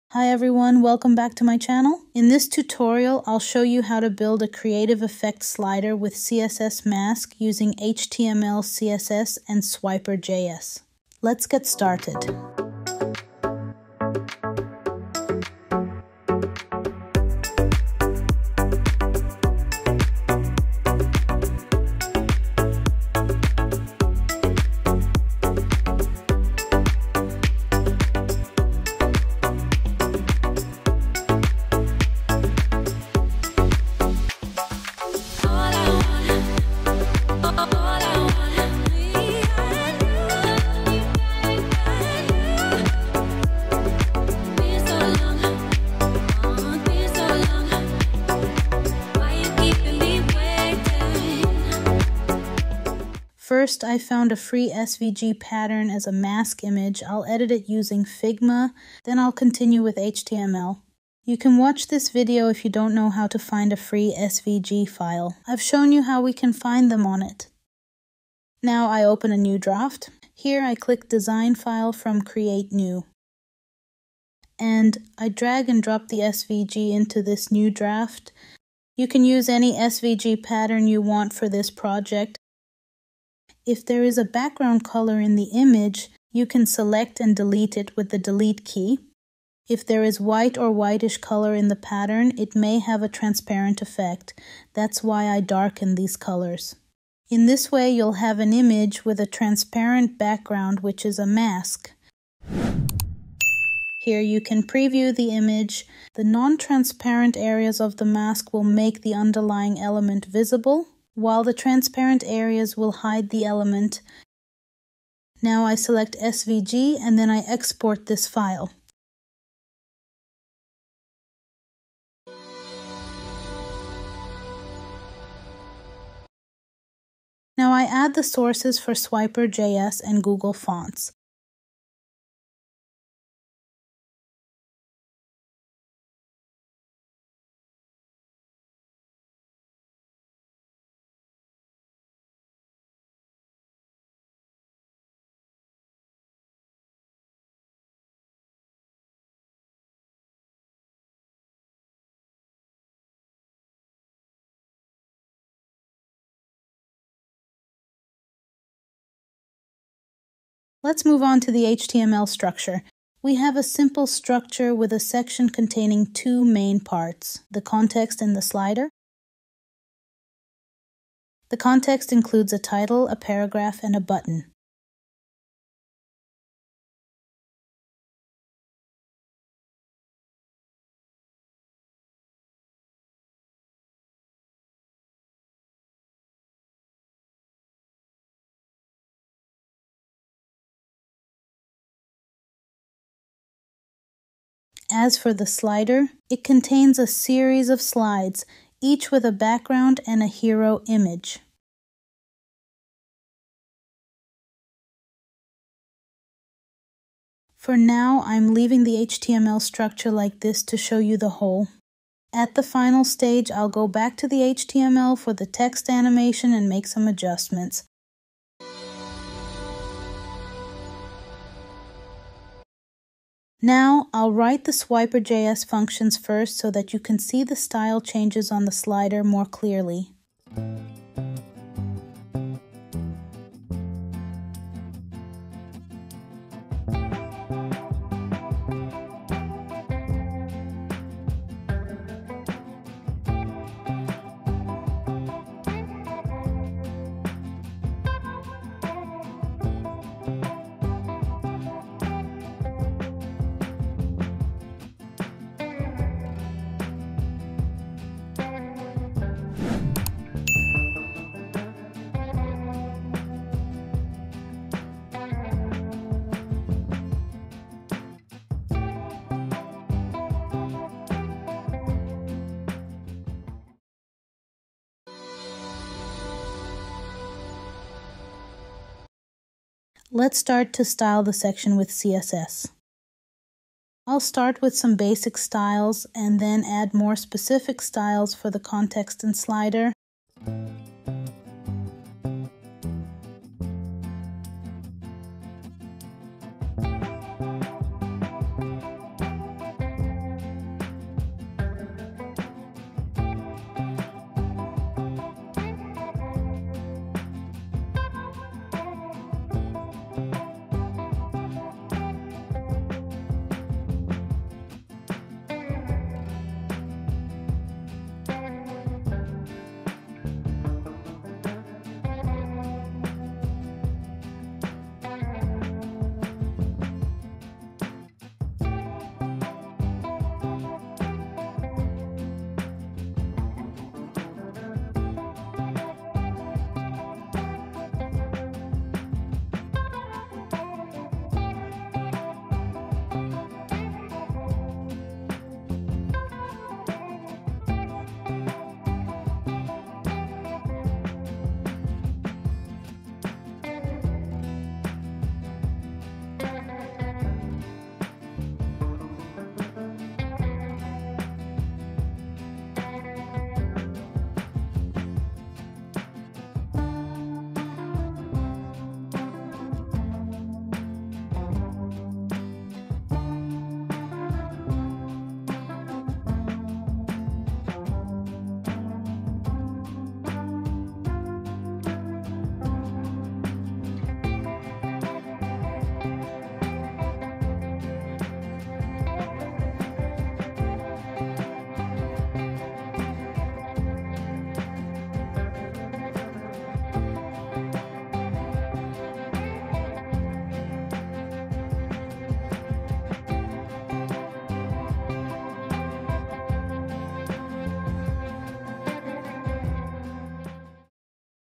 Hi everyone, welcome back to my channel. In this tutorial, I'll show you how to build a creative effect slider with CSS mask using HTML, CSS, and Swiper.js. Let's get started. First, I found a free SVG pattern as a mask image. I'll edit it using Figma, then I'll continue with HTML. You can watch this video if you don't know how to find a free SVG file. I've shown you how we can find them on it. Now I open a new draft. Here I click Design File from Create New. And I drag and drop the SVG into this new draft. You can use any SVG pattern you want for this project. If there is a background color in the image, you can select and delete it with the delete key. If there is white or whitish color in the pattern, it may have a transparent effect. That's why I darken these colors. In this way, you'll have an image with a transparent background, which is a mask. Here you can preview the image. The non-transparent areas of the mask will make the underlying element visible, while the transparent areas will hide the element. Now I select SVG and then I export this file. Now I add the sources for Swiper.js and Google Fonts. Let's move on to the HTML structure. We have a simple structure with a section containing two main parts, the context and the slider. The context includes a title, a paragraph, and a button. As for the slider, it contains a series of slides, each with a background and a hero image. For now, I'm leaving the HTML structure like this to show you the whole. At the final stage, I'll go back to the HTML for the text animation and make some adjustments. Now, I'll write the Swiper.js functions first so that you can see the style changes on the slider more clearly. Let's start to style the section with CSS. I'll start with some basic styles and then add more specific styles for the context and slider.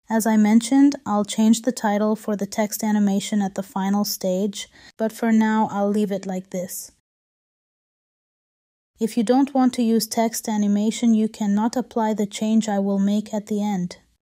As I mentioned, I'll change the title for the text animation at the final stage, but for now I'll leave it like this. If you don't want to use text animation, you cannot apply the change I will make at the end.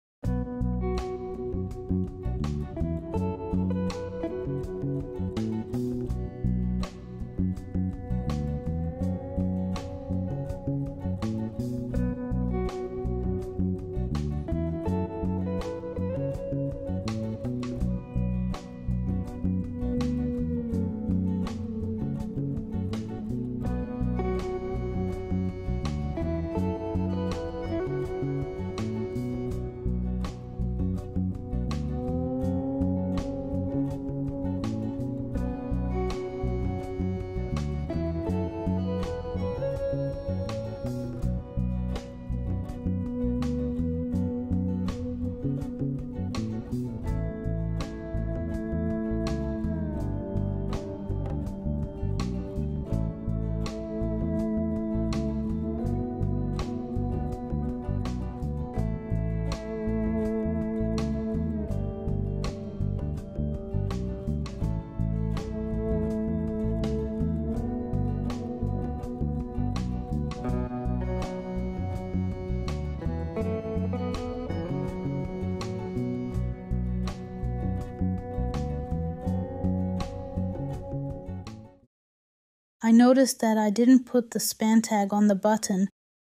I noticed that I didn't put the span tag on the button.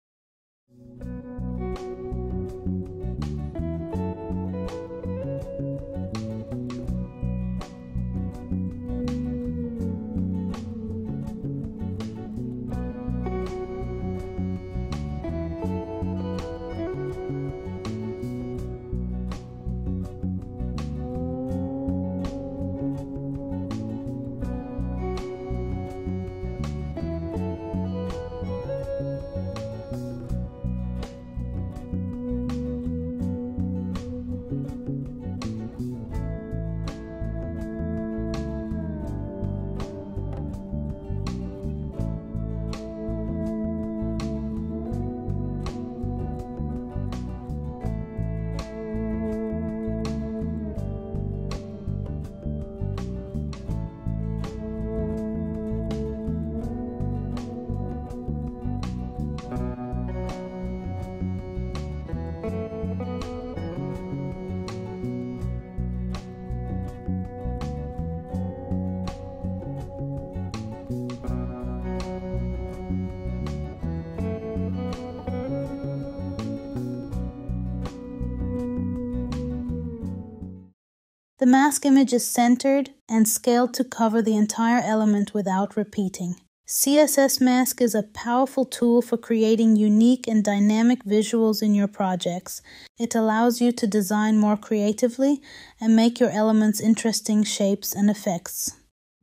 The mask image is centered and scaled to cover the entire element without repeating. CSS Mask is a powerful tool for creating unique and dynamic visuals in your projects. It allows you to design more creatively and make your elements interesting shapes and effects.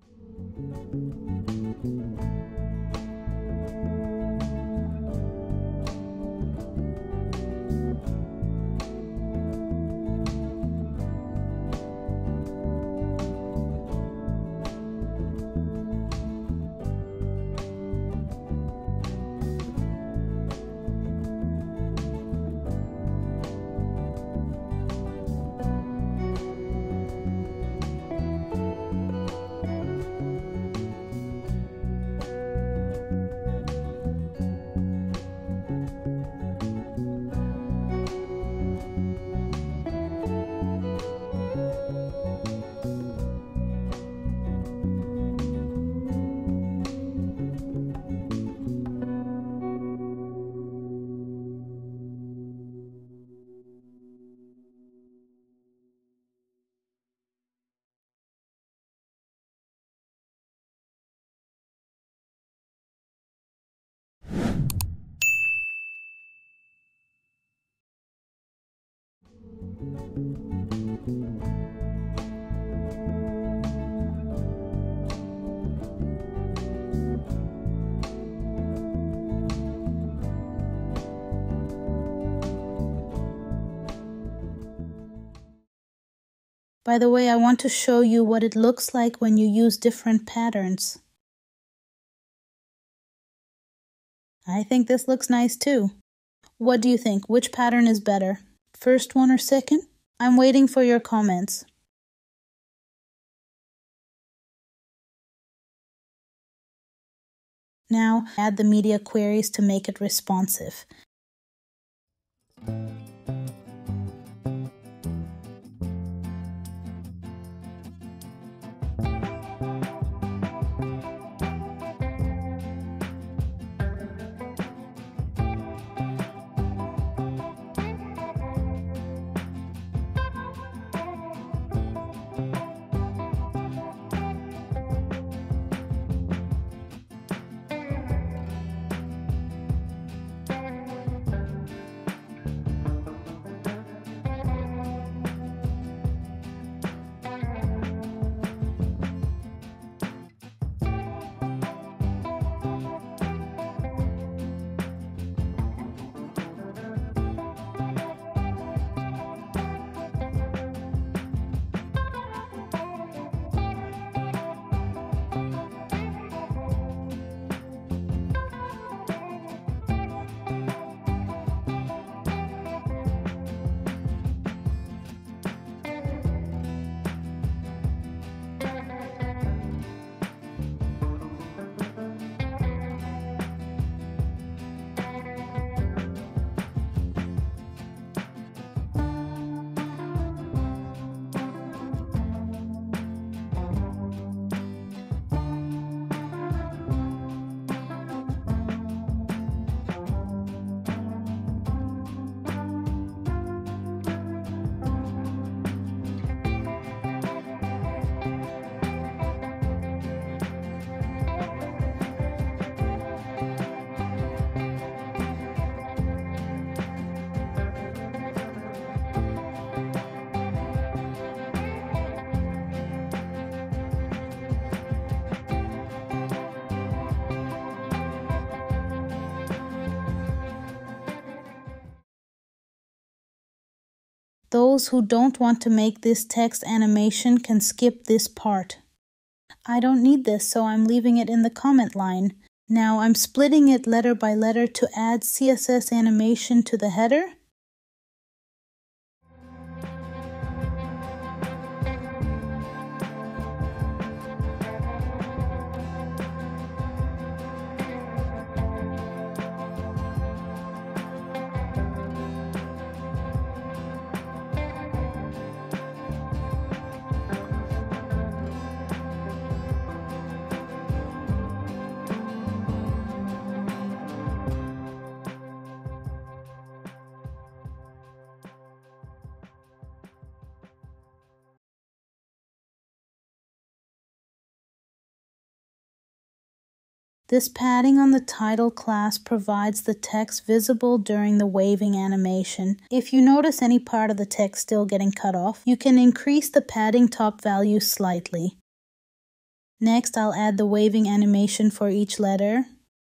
By the way, I want to show you what it looks like when you use different patterns. I think this looks nice too. What do you think? Which pattern is better? First one or second? I'm waiting for your comments. Now, add the media queries to make it responsive. Those who don't want to make this text animation can skip this part. I don't need this, so I'm leaving it in the comment line. Now I'm splitting it letter by letter to add CSS animation to the header. This padding on the title class provides the text visible during the waving animation. If you notice any part of the text still getting cut off, you can increase the padding top value slightly. Next, I'll add the waving animation for each letter.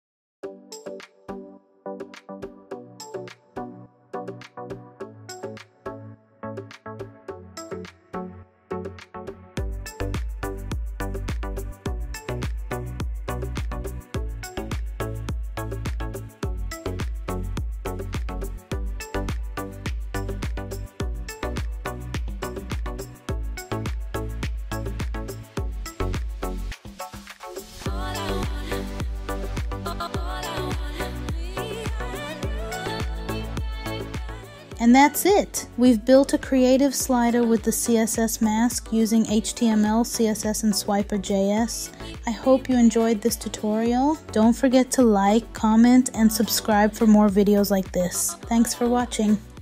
And that's it! We've built a creative slider with the CSS mask using HTML, CSS, and Swiper.js. I hope you enjoyed this tutorial. Don't forget to like, comment, and subscribe for more videos like this. Thanks for watching.